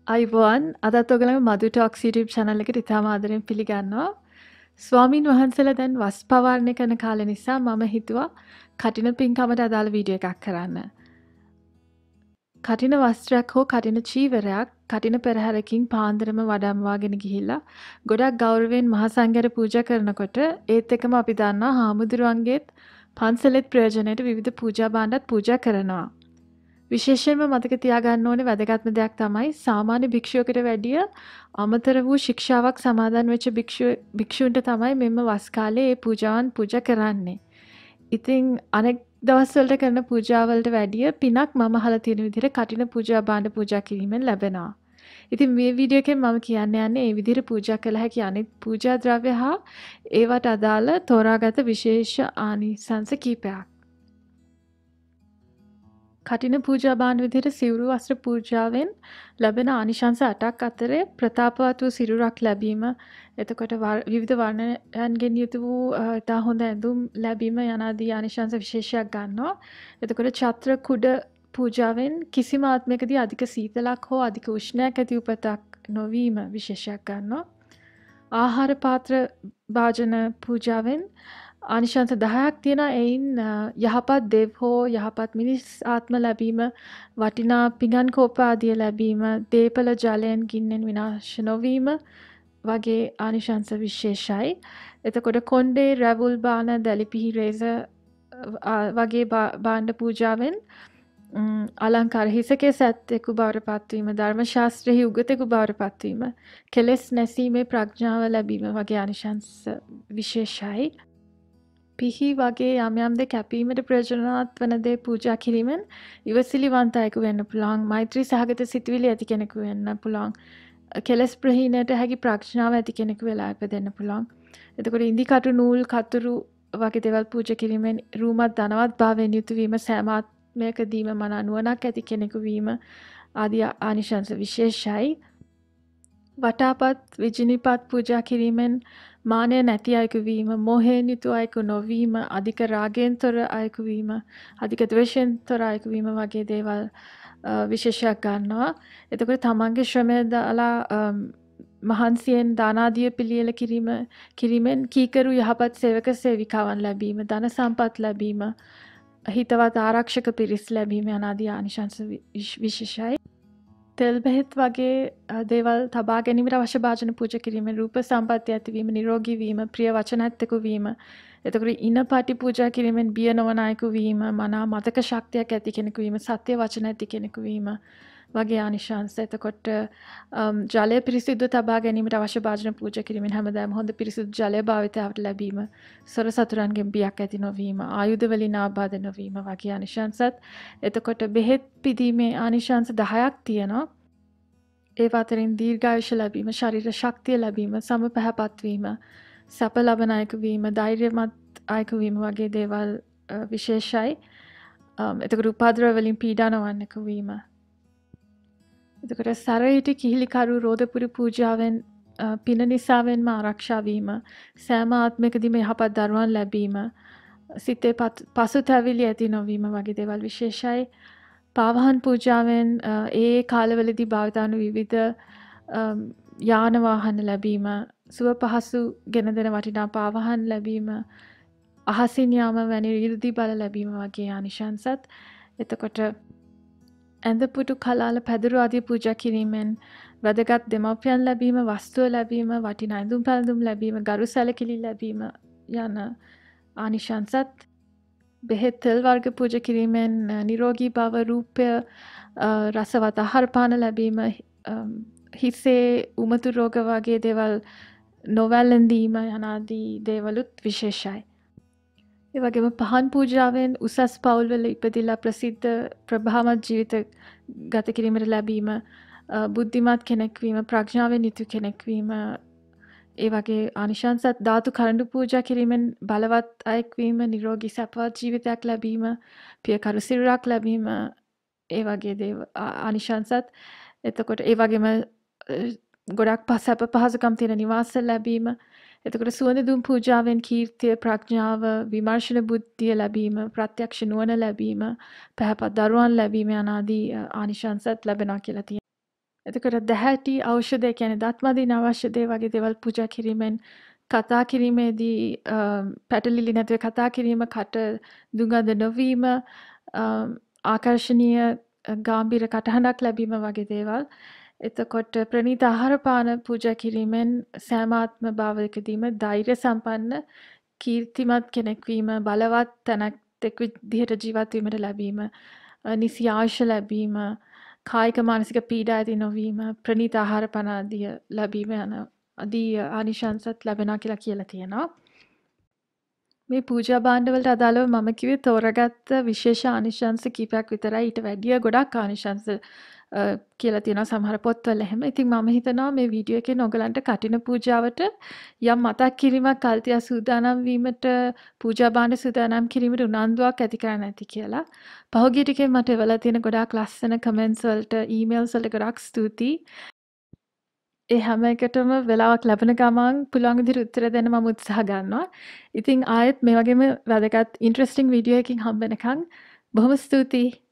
අයිබෝන් අදත් ඔයගලගේ මදු ටොක්ස් YouTube channel එකට ඉතාම ආදරෙන් පිළිගන්නවා. ස්වාමීන් වහන්සේලා දැන් වස් පවාරණය කරන කාලේ නිසා මම හිතුවා කටින පින්කමට අදාළ වීඩියෝ එකක් කරන්න. කටින වස්ත්‍රයක් හෝ කටින චීවරයක් කටින පෙරහැරකින් පාන්දරම වඩම්වාගෙන ගිහිල්ලා ගොඩක් ගෞරවයෙන් මහා සංඝයාට පූජා කරනකොට ඒත් එක්කම අපි දන්නවා හාමුදුරුවන්ගේත් පන්සලෙත් ප්‍රයෝජනයට විවිධ පූජා භාණ්ඩත් පූජා කරනවා. විශේෂයෙන්ම මතක තියාගන්න ඕනේ වැදගත්ම දෙයක් තමයි සාමාන්‍ය භික්ෂුවකට වැඩිය අමතර වූ ශික්ෂාවක් සමාදන් වෙච්ච භික්ෂුන්ට තමයි මෙන්න වස් කාලේ මේ පූජාවන් පූජා කරන්නේ. ඉතින් අනෙක් දවස්වලට කරන පූජාවලට වැඩිය පිනක් මම අහලා තියෙන විදිහට කටින පූජා භාණ්ඩ පූජා කිරීමෙන් ලැබෙනවා. ඉතින් මේ වීඩියෝ එකෙන් මම කියන්න යන්නේ මේ විදිහට පූජා කළ හැකි අනෙක් පූජා ද්‍රව්‍ය හා ඒවට අදාළ තෝරාගත විශේෂ ආනිසංස කීපයක්. කටින පූජා භාණ්ඩ විදිහට සිවුරු වස්ත්‍ර පූජාවෙන් ලැබෙන ආනිශංස 8ක් අතරේ ප්‍රතාපවත් වූ සිරුරක් ලැබීම, එතකොට විවිධ වර්ණයන්ගෙන් යුතු වූ ඉතා හොඳ ඇඳුම් ලැබීම යනාදී ආනිශංස විශේෂයක් ගන්නවා. එතකොට ඡත්‍ර කුඩ පූජාවෙන් කිසිම ආත්මයකදී අධික සීතලක් හෝ අධික උෂ්ණයක් ඇති උපතක් නොවීම විශේෂයක් ගන්නවා. ආහාර පාත්‍ර භාජන පූජාවෙන් ආනිශංස 10ක් තියෙනවා. එයින් යහපත් දෙව් හෝ යහපත් මිනිස් ආත්ම ලැබීම, වටිනා පිඟන් කෝප ආදිය ලැබීම, දීපල ජලයෙන් ගින්නෙන් විනාශ නොවීම වගේ ආනිශංස විශේෂයි. එතකොට කොණ්ඩේ, රැවුල් බාන, දැලිපිහි රේස වගේ භාණ්ඩ පූජාවෙන් අලංකාර හිසකේ සැත්තෙකු බවට පත්වීම, ධර්ම ශාස්ත්‍රෙහි උගතෙකු බවට පත්වීම, කෙලෙස් නැසීමේ ප්‍රඥාව ලැබීම වගේ ආනිශංස විශේෂයි. පිහි වගේ යම් යම් දේ කැපීමට ප්‍රයෝජනවත් වන දේ පූජා කිරීමෙන් ඉවසිලිවන්ත අයෙකු වෙන්න පුළුවන්. මෛත්‍රී සහගත සිතුවිලි ඇති කෙනෙකු වෙන්න පුළුවන්. කෙලස් ප්‍රහීනයට හැකි ප්‍රඥාව ඇති කෙනෙකු වෙලා ඉපදෙන්න පුළුවන්. එතකොට ඉන්දි කටු නූල් කතුරු වගේ දේවල් පූජා කිරීමෙන් රූමත් ධනවත් භාවයෙන් යුතු වීම, සෑම ආත්මයකදීම මන නුවණක් ඇති කෙනෙකු වීම ආදී ආනිශංස විශේෂයි. වටාපත් විජිනිපත් පූජා කිරීමෙන් මානය නැති අයෙකු වීම, මෝහයෙන් යුතු අයෙකු නොවීම, අධික රාගයෙන් තොර අයෙකු වීම, අධික ද්වේෂයෙන් තොර අයෙකු වීම වගේ දේවල් විශේෂයක් ගන්නවා. එතකොට තමන්ගේ ශ්‍රමය දාලා මහන්සියෙන් දානාදිය පිළියෙල කිරීමෙන් කීකරු යහපත් සේවක සේවිකාවන් ලැබීම, ධන සම්පත් ලැබීම, හිතවත් ආරක්ෂක පිරිස් ලැබීම යනාදී ආනිශංස විශේෂයි. තෙල් බෙහෙත් වගේ දේවල් තබා ගැනීමට අවශ්‍ය භාජන පූජා කිරීමෙන් රූප සම්පත්තිය ඇතිවීම, නිරෝගී වීම, ප්‍රිය වචන ඇත්තෙකු වීම, එතකොට ඉනපටි පූජා කිරීමෙන් බිය නොවන අයෙකු වීම, මනා මතක ශක්තියක් ඇති කෙනෙකු වීම, සත්‍ය වචන ඇති කෙනෙකු වීම වගේ ආනිශංස. එතකොට ජලය පිරිසිදු තබා ගැනීමට අවශ්‍ය භාජන පූජා කිරීමෙන් හැමදාම හොඳ පිරිසිදු ජලය භාවිතයට ලැබීම, සොර සතුරන්ගෙන් බියක් ඇති නොවීම, ආයුධ වලින් ආබාධ නොවීම වගේ ආනිශංසත්. එතකොට බෙහෙත් පිදීමේ ආනිශංස 10ක් තියෙනවා. ඒ අතරින් දීර්ඝායුෂ ලැබීම, ශරීර ශක්තිය ලැබීම, සම පැහැපත් වීම, සැප ලබන අයෙකු වීම, ධෛර්යමත් අයෙකු වීම වගේ දේවල් විශේෂයි. එතකොට උපද්‍රව වලින් පීඩා නොවන්නෙකු වීම. එතකොට සරයිටි කිහිලිකරු රෝදපුරි පූජාවෙන් පින නිසාවෙන්ම ආරක්ෂා වීම, සෑම ආත්මයකදීම යහපත් දරුවන් ලැබීම, සිතේ පසුතැවිලි ඇති නොවීම වගේ දේවල් විශේෂයි. පාවහන් පූජාවෙන් ඒ කාලවලදී භාවිත වන විවිධ යාන වාහන ලැබීම, සුව පහසු ගෙන දෙන වටිනා පාවහන් ලැබීම, අහසින් යාම වැනි ඍද්ධි බල ලැබීම වගේ ආනිශංසත්. එතකොට ඇඳපුටු කලාල පැදුරු ආදී පූජා කිරීමෙන් වැදගත් දෙමව්පියන් ලැබීම, වස්තුව ලැබීම, වටිනා ඇඳුම් පැළඳුම් ලැබීම, ගරු සැලකිලි ලැබීම යන ආනිශංසත්. බෙහෙත් තෙල් වර්ග පූජා කිරීමෙන් නිරෝගී බව, රූපය, රසවත් ආහාර පාන ලැබීම, හිසේ උමතු රෝග වගේ දේවල් නොවැළඳීම යනාදී දේවලුත් විශේෂයි. ඒ වගේම පහන් පූජාවෙන් උසස් පවුල්වල ඉපදිලා ප්‍රසිද්ධ ප්‍රභාවන්ත ජීවිත ගත කිරීමට ලැබීම, බුද්ධිමත් කෙනෙක් වීම, ප්‍රඥාවෙන් යුතු කෙනෙක් වීම, ඒ වගේ ආනිශංසත්. ධාතු කරඬු පූජා කිරීමෙන් බලවත් අයෙක් වීම, නිරෝගී සැපවත් ජීවිතයක් ලැබීම, පියකරු සිරුරක් ලැබීම, ඒ වගේ ආනිශංසත්. එතකොට ඒ වගේම ගොඩක් සැප පහසුකම් තියෙන නිවාස ලැබීම. එතකොට සුවඳ දුම් පූජාවෙන් කීර්තිය, ප්‍රඥාව, විමර්ශන බුද්ධිය ලැබීම, ප්‍රත්‍යක්ෂ නුවණ ලැබීම, පැහැපත් දරුවන් ලැබීම යනාදී ආනිශංසත් ලැබෙනවා කියලා තියෙනවා. එතකොට දැහැටි ඖෂධය කියන්නේ දත් මදින අවශ්‍ය දේ වගේ දේවල් පූජා කිරීමෙන් කතා කිරීමේදී පැටලිලි නැතුව කතා කිරීම, කට දුගඳ නොවීම, ආකර්ශනීය ගාම්භීර කටහඬක් ලැබීම වගේ දේවල්. එතකොට ප්‍රණීත ආහාර පාන පූජා කිරීමෙන් සෑම ආත්ම භාවයකදීම ධෛර්ය සම්පන්න කීර්තිමත් කෙනෙක් වීම, බලවත් තැනැත්තෙක් විදිහට ජීවත් වීමට ලැබීම, නිසි ආයුෂ ලැබීම, කායික මානසික පීඩා ඇති නොවීම, ප්‍රණීත ආහාර පාන ආදිය ලැබීම යන ආදී ආනිශංසත් ලැබෙනවා කියලා තියෙනවා. මේ පූජා භාණ්ඩවලට අදාළව මම කිව්වේ තෝරාගත්ත විශේෂ ආනිශංස කීපයක් විතරයි. ඊට වැඩිය ගොඩක් ආනිශංස කියලා තියෙනවා සමහර පොත්වල එහෙම. ඉතින් මම හිතනවා මේ වීඩියෝ එකෙන් ඔයගලන්ට කටින පූජාවට යම් මතක් කිරීමක් කල්තියා සූදානම් වීමට පූජා භාණ්ඩ සූදානම් කිරීමට උනන්දුවක් ඇති කරන්න ඇති කියලා. පහුගිය ටිකේ මට එවලා තියෙන ගොඩාක් ලස්සන කමෙන්ට්ස් වලට, ඊමේල්ස් වලට ගොඩාක් ස්තුතියි. ඒ හැම එකටම වෙලාවක් ලැබෙන ගමන් පුළුවන් විදිහට උත්තර දෙන්න මම උත්සාහ ගන්නවා. ඉතින් ආයෙත් මේ වගේම වැදගත් ඉන්ටරෙස්ටිං වීඩියෝ එකකින් හම්බ වෙනකන් බොහොම ස්තුතියි.